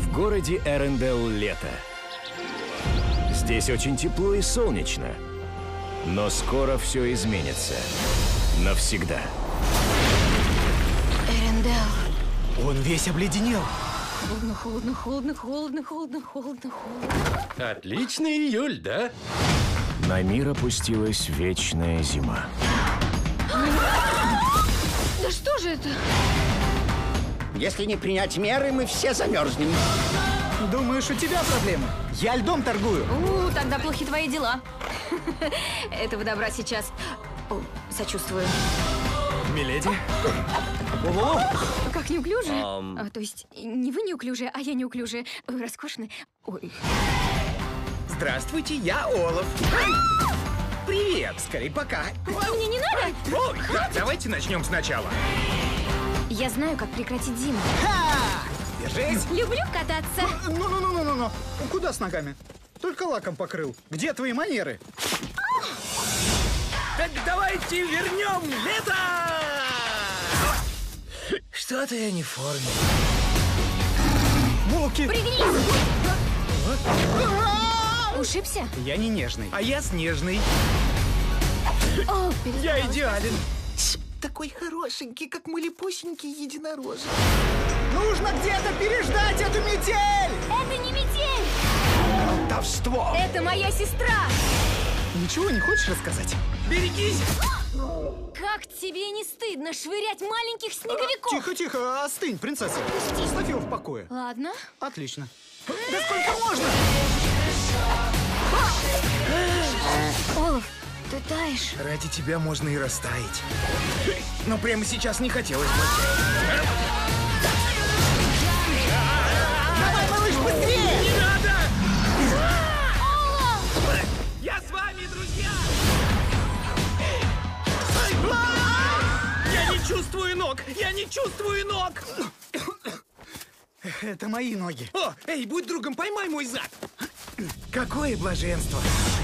В городе Эрендел лето. Здесь очень тепло и солнечно. Но скоро все изменится. Навсегда. Эрендел. Он весь обледенел. Холодно, холодно, холодно, холодно, холодно, холодно, холодно. Отличный июль, да? На мир опустилась вечная зима. Да что же это? Если не принять меры, мы все замерзнем. Думаешь, у тебя проблемы? Я льдом торгую. Тогда плохи твои дела. Этого добра сейчас... сочувствую. Миледи. Как неуклюже? То есть, не вы неуклюжие, а я неуклюжая. Вы роскошны. Ой. Здравствуйте, я Олаф. Привет, скорей пока. Мне не надо! Ой, да, давайте начнем сначала. Я знаю, как прекратить зиму. Держись. Люблю кататься. Ну. Куда с ногами? Только лаком покрыл. Где твои манеры? Так давайте вернем лето! Что-то я не в форме. Булки! Пригнись! Ушибся? Я не нежный, а я снежный. О, Я идеален. Такой хорошенький, как малепусенький единорожек. Нужно где-то переждать эту метель! это не метель! Колдовство! Это моя сестра! Ничего не хочешь рассказать? Берегись! Как тебе не стыдно швырять маленьких снеговиков? Тихо, остынь, принцесса. Оставь его в покое. Ладно. Отлично. Да сколько можно? Олаф, ты таешь. Ради тебя можно и растаять. Но прямо сейчас не хотелось бы. Давай, малыш, быстрее! Не надо! Олаф! Я с вами, друзья! Я не чувствую ног! Я не чувствую ног! Это мои ноги. О, эй, будь другом, поймай мой зад! Какое блаженство!